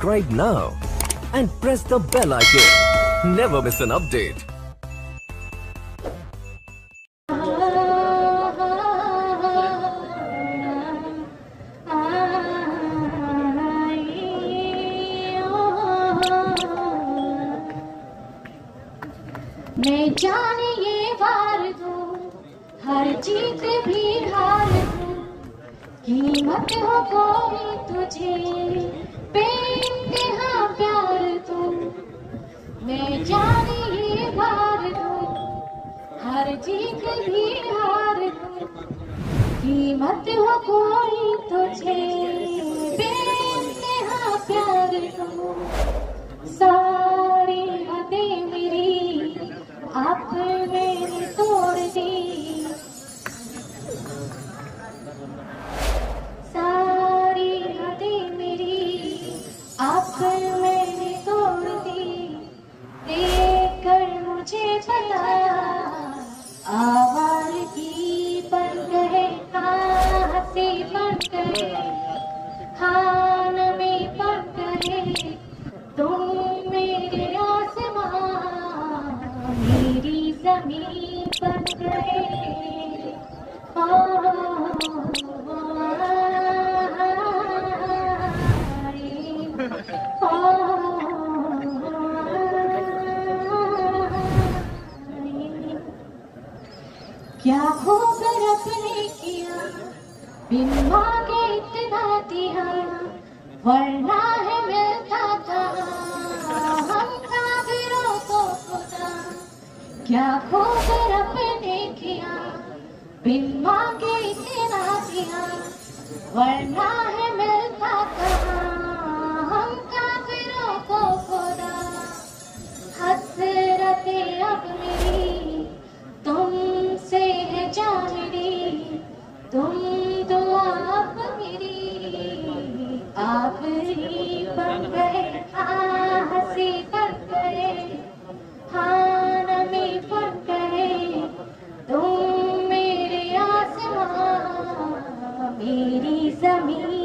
subscribe now and press the bell icon. Never miss an update. मैं जाने ये वार दूं, हर जीत भी हार दूं, कीमत हो कोई तुझे बेइंतहा प्यार दूं। मैं जाने ये वार दूं, हर जीत भी हार दूं, कीमत हो कोई तुझे बेइंतहा प्यार दूं। सारी हदें मेरी आपने तोड़ दी, सारी हदें मेरी आपने तोड़ दी। देखकर मुझे पता आवारगी बन गए, हंसी बन गए, खान में बन गए तुम मेरे आसमां, मेरी ज़मीन बन गए। क्या होकर अपने किया, बिन मांगे इतना दिया, वरना है मिलता था हम काफिरों को खुदा। क्या होकर अपने किया, बिन मांगे इतना दिया, वरना है मिलता था हम काफिरों को खुदा। हसरतें अब मेरी तुमसे है जा मेरी, तुम दुआ अब मेरी आप ही बन गए, हंसी बन गए, खान में बन गए तुम मेरे आसमां, मेरी ज़मीन